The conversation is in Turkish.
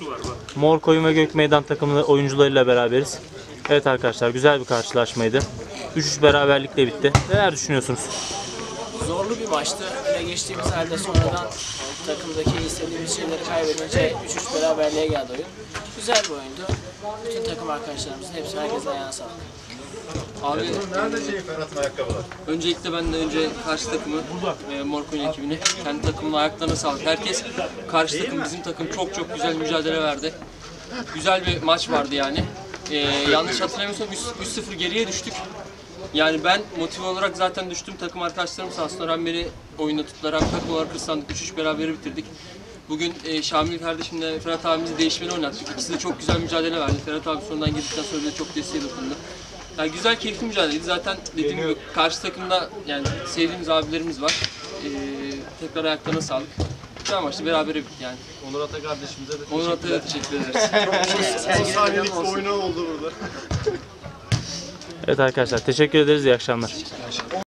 Mor Koyun ve Gök Meydan takımlı oyuncularıyla beraberiz. Evet arkadaşlar, güzel bir karşılaşmaydı. 3-3 beraberlikle bitti. Neler düşünüyorsunuz? Zorlu bir maçtı. Öne geçtiğimiz halde sonradan takımdaki istediğimiz şeyleri kaybedince 3-3 beraberliğe geldi oyun. Güzel bir oyundu. Bütün takım arkadaşlarımızın hepsi, herkesin ayağına sağlık. Abi nerede Ferhat'ın ayakkabılar? Öncelikle ben de karşı takımı, Mor Koyun ekibini, kendi takımın ayaklarına sağlık. Herkes, karşı takım, bizim takım çok güzel mücadele verdi. Güzel bir maç vardı yani. Yanlış hatırlamıyorsam 3-0 geriye düştük. Yani ben motive olarak zaten düştüm. Takım arkadaşlarım sağ olsunlar, hem beni oyunda tuttular hem takım olarak ıslandık. 3-3 beraber bitirdik. Bugün Şamil kardeşimle Ferhat abimizi değişmeni oynattık. İkisi de çok güzel mücadele verdi. Ferhat abi sonradan girdikten sonra bize çok desteği dokundu. Yani güzel, keyifli mücadeleydi. Zaten dediğim gibi karşı takımda yani sevdiğimiz abilerimiz var. Tekrar ayaklarına sağlık. Güzel maçtı, beraber bitti yani. Onur Ata kardeşimize de Onur Ata'ya teşekkür ederiz. 10 saniyelik bir oyunu oldu burada. Evet arkadaşlar, teşekkür ederiz. İyi akşamlar.